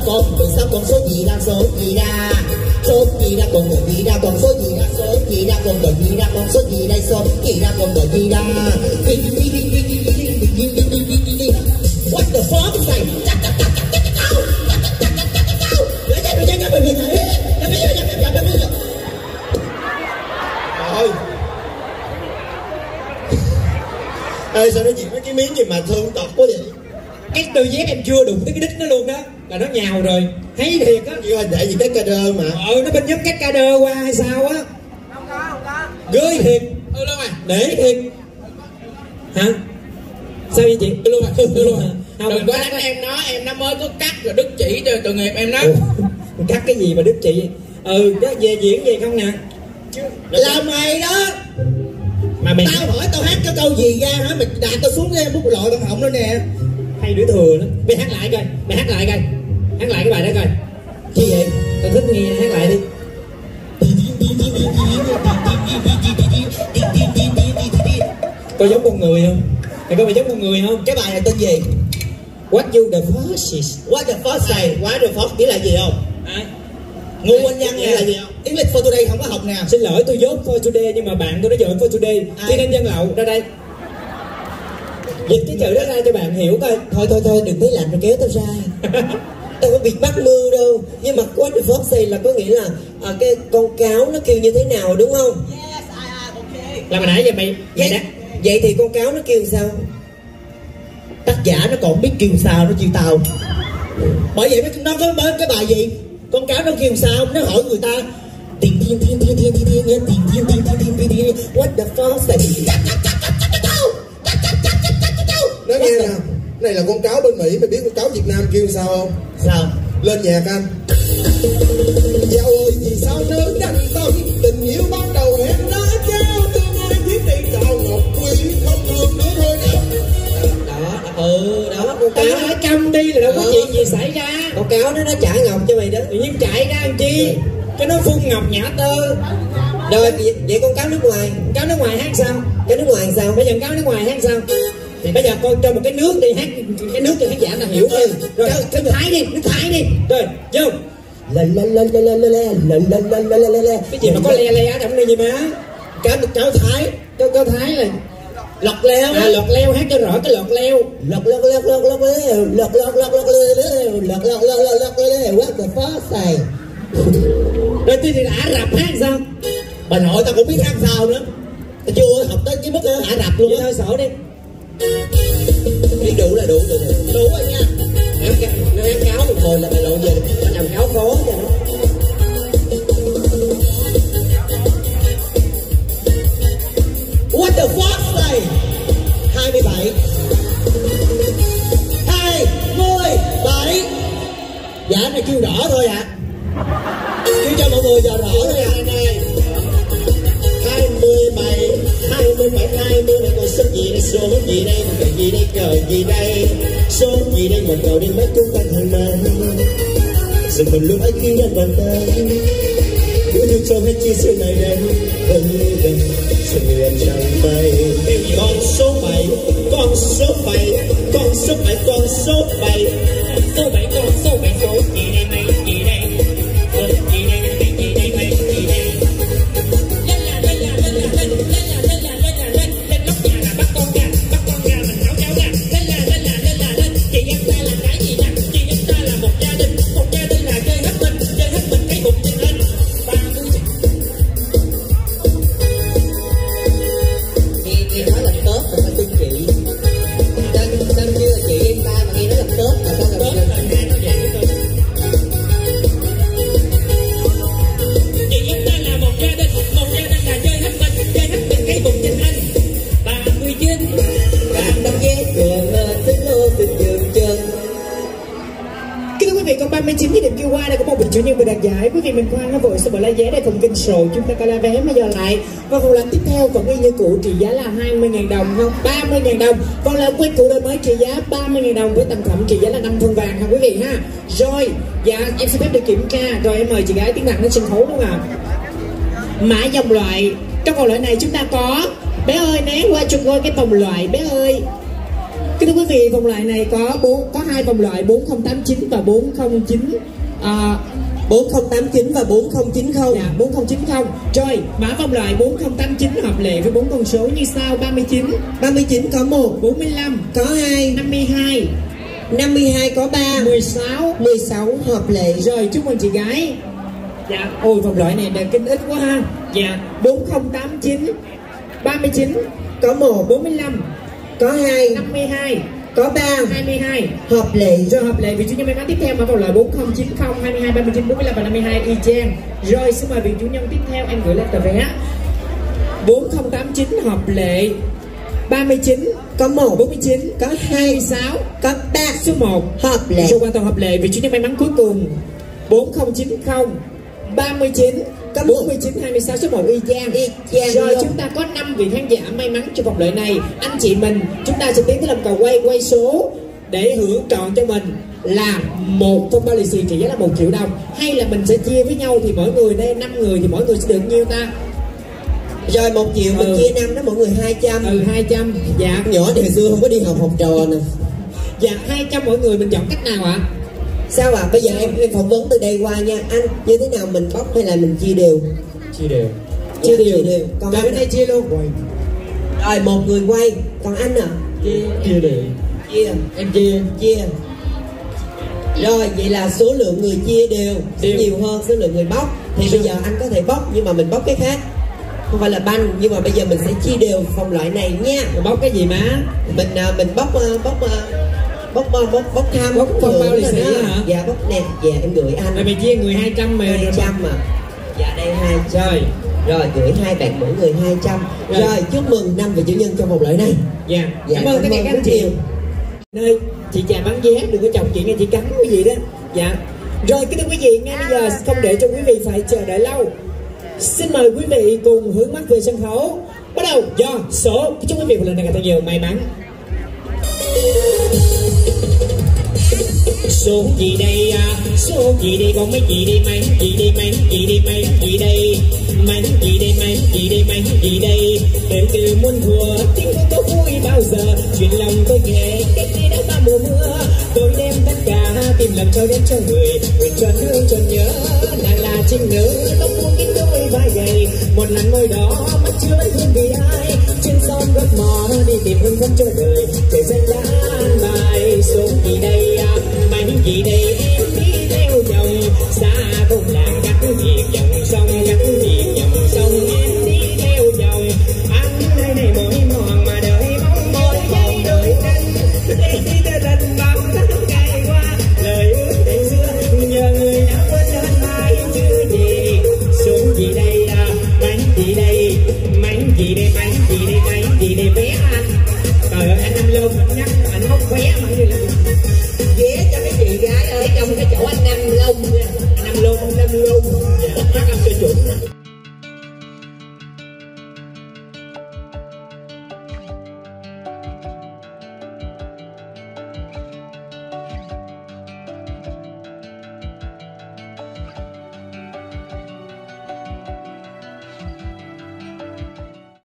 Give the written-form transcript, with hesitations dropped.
con 13 con số gì ra số gì ra con gì ra con số gì ra số gì ra con gì ra con số gì đây số gì ra con gì ra. What the fuck is that? Ê, sao nó chỉ mấy cái miếng gì mà thương tộc quá vậy? Cái đôi dép em chưa đụng tới cái đít nó luôn đó là nó nhào rồi, thấy thiệt á. Như anh để gì cái ca đơ mà. Nó bên giúp cái ca đơ qua hay sao á? Không có. Gơi thiệt. Luôn à. Để thiệt. Hả? Sao vậy chị? Luôn à. Không, đừng có đánh em nó mới có cắt rồi đứt chỉ cho tội nghiệp em đó. Cắt cái gì mà đứt chị? Đó về diễn về không nè? Là mày đó. Mà mày tao hỏi tao hát cái câu gì ra hả? Mày đạp tao xuống cái bút lội bằng họng đó nè. Hay đứa thừa đó. Mày hát lại coi. Hát lại cái bài đó coi. Chi vậy? Tao thích nghe, hát lại đi. Có giống con người không? Mày có phải giống con người không? Cái bài này tên gì? What you the fuck is? What the fuck say? What the fuck biết là gì không? Ngu anh văn là gì không? English for today không có học nè. Xin lỗi tôi dốt for today nhưng mà bạn tôi nó dội for today. Tiếng Anh dân lậu ra đây. Dịch cái chữ đó ra cho bạn hiểu coi. Thôi đừng thấy lạnh rồi kéo tao ra. Tao có bị bắt mưa đâu. Nhưng mà what the fuck say là có nghĩa là cái con cáo nó kêu như thế nào đúng không? Yes, okay. Là mà nãy giờ mày vậy thì con cáo nó kêu sao? Tác giả nó còn biết kêu sao nó kêu tao. Bởi vậy nó có cái bài gì? Con cáo nó kêu sao? Nó hỏi người ta tiền what the fuck say? Nói nghe nè, này là con cáo bên Mỹ, mày biết con cáo Việt Nam kêu sao không? Sao? Lên nhạc anh. Dạo ơi vì sao nỡ đành tâm, tình yêu ban đầu em đã trao tương lai thiết đi chào ngọc quý không thương nữa thôi nào. Đó con cáo nó câm đi là đâu có chuyện gì xảy ra. Con cáo nó trả ngọc cho mày đó. Tự nhiên chạy ra làm chi? Cho nó phun ngọc nhã tơ. Rồi vậy con cáo nước ngoài. Cáo nước ngoài hát sao? Cáo nước ngoài sao? Bây giờ cáo nước ngoài hát sao? Thì bây giờ con cho một cái nước đi hát, cái nước cho khán giả ta hiểu thôi. Rồi cái nước Thái đi. Rồi vô. Cái gì mà có le ở trong đây gì mà? Cáo Thái. Cáo Thái là lọt leo. Lọt leo hát cho rõ cái lọt leo. Lọt what the fuck say? Rồi thì Ả Rập hát sao? Bà nội tao cũng biết hát sao nữa. Tao chưa học tới cái mức Ả Rập luôn á. Thôi sổ đi. Biết đủ là đủ rồi. Đủ rồi nha. Nó hát cáo một hồi là mày lộn về. Nó làm cáo khó cho nó. What the fuck say? 27 Dạ này kêu rõ thôi ạ. Kêu cho mọi người giờ rõ thôi ạ anh ơi. 27 này còn số gì đây, số gì đây, cái gì đây, cờ gì đây, số gì đây, một đầu đi mấy chúng ta thân mến. Dừng mình lúc ấy khi anh bàn tay đưa đưa cho hết chia sẻ này đây. Gần như gần sự người em chẳng bay. Con số 7 con số 7 con số 7 con số 7 số 7 con số 7 số gì đây mày gì đây gì đây gì đây mày gì đây. Lên nóc nhà là bắt con gà mình nấu cháo gà. Lên chị em ta là cái gì nè, chị em ta là một gia đình là chơi hết mình cái bụng trên lên 30. Chị nói là Tết rồi phải tin chị. Tên như là chị em ta mà nghe nói là Tết mà sao là Tết là nghe nó vậy cơ. Chị em ta là một gia đình là chơi hết mình cái bụng trên anh 39. Bạn đang ghé cửa xin lô xin dừng chân. Kính thưa quý vị, còn 39 cái điểm kêu qua đây có một vị chủ nhân vừa đạt giải. Quý vị mình khoan nó vội sẽ bỏ lá vé để cùng kinh show chúng ta coi lá vé bây giờ lại. Và vòng loại tiếp theo còn y như cũ trị giá là 20.000 đồng không? 30.000 đồng. Vòng loại quay cũ đổi mới trị giá 30.000 đồng với tầm phẩm trị giá là 5 phân vàng ha quý vị ha. Rồi, dạ em xin phép được kiểm tra. Rồi em mời chị gái tiến thẳng lên sân khấu đúng không ạ? Mã dòng loại. Trong vòng loại này chúng ta có bé ơi né qua chung coi cái vòng loại bé ơi. Kính thưa quý vị, vòng loại này có hai vòng loại 4089 và 409 4089 và 4090. Dạ, 4090. Rồi, mã vòng loại 4089 hợp lệ với 4 con số như sau: 39. 39 có 1, 45 có 2, 52 52 có 3, 16 16 hợp lệ. Rồi, chúc mừng chị gái. Dạ, ôi vòng loại này là kinh ít quá ha. Dạ, 4089 39 có 1, 45 có 2, 52 có 3, 22 hợp lệ. Rồi hợp lệ vị chủ nhân may mắn tiếp theo mã vòng loại 4090 22 39 45 và 52 y chang. Rồi xin mời vị chủ nhân tiếp theo em gửi lên tờ vé. 4089 hợp lệ 39 có 1, 49 có 2, 26 có 3, số 1 hợp lệ. Rồi hoàn toàn hợp lệ vị chủ nhân may mắn cuối cùng 4090 39 có 49 26 số 1 y chang. Rồi luôn. chúng ta có 5 vị khán giả may mắn trong vòng loại này. Anh chị mình chúng ta sẽ tiến tới làm cầu quay số để hưởng trọn cho mình là một phong bao lì xì trị giá là 1 triệu đồng, hay là mình sẽ chia với nhau thì mỗi người đây 5 người thì mỗi người sẽ được nhiêu ta? Rồi 1 triệu mình chia 5 đó, mọi người 200. 200. Dạ. Nhỏ ngày xưa không có đi học trò nè. Dạ 200 mỗi người, mình chọn cách nào ạ? Sao ạ? Bây giờ em phỏng vấn từ đây qua nha. Anh như thế nào, mình bóc hay là mình chia đều? Chia đều. Chia đều. Còn bên đây chia luôn. Rồi 1 người quay, còn anh à? Chia đều. Chia. Em chia. Chia. Rồi vậy là số lượng người chia đều nhiều hơn số lượng người bóc. Thì bây giờ anh có thể bóc nhưng mà mình bóc cái khác, không phải là banh, nhưng mà bây giờ mình sẽ chia đều vòng loại này nha. Bóc cái gì má? Mình bóc tham, bóc phong bao lì xì hả? Dạ bóc nè, dạ em gửi anh. Rồi mày chia người 200 mà. 200 mà. Dạ đây 200. Rồi gửi 2 bạn mỗi người 200. Rồi chúc mừng 5 vị chủ nhân trong vòng loại này. Dạ. Cảm ơn tất cả các anh chị. Nơi chị chà bán vé đừng có chồng chuyện nghe chị cắn cái gì đó. Dạ. Rồi kính thưa quý vị, ngay bây giờ không để cho quý vị phải chờ đợi lâu, xin mời quý vị cùng hướng mắt về sân khấu. Bắt đầu do số. Chúc quý vị một lần này thật nhiều may mắn. Số gì đây à? Số gì đây? Còn mấy gì đây? Mấy gì đây? Mấy gì đây? Mấy gì đây? Mấy gì đây? Mấy gì đây? Mấy gì đây? Đều từ muốn thua tiếng tôi có vui bao giờ, chuyện lòng tôi kể cách đi đã bao mùa mưa. Tôi đem tất cả tìm làm cho đến cho người, nguyện cho thương cho nhớ. Nàng là trinh nữ tóc buông kín đôi vai gầy, một làn môi đỏ mắt chưa vẫn thương vì ai. Trên sông gót mò đi tìm hương thơm cho đời, trời danh đã an bài. Số gì đây à? Bánh gì đây? Em đi theo chồng xa thôn làng gác việc dòng sông, gác việc dòng sông. Em đi theo chồng anh nơi này mỗi mòn mà đợi mong mỗi giây đợi tranh để khi ta rình bao tháng ngày qua. Lời ước ngày xưa nhờ người đã quên hết mai chưa gì. Số gì đây à? Bánh gì đây? Bánh gì đây? Bánh gì đây? Bánh gì đây? Vé anh. Trời ơi anh Năm Lông nhắc anh móc vé mà như là vé cho cái chị gái ở trong cái chỗ anh Năm Lông nha. Năm Lông. Dạ, phát âm cho chuẩn.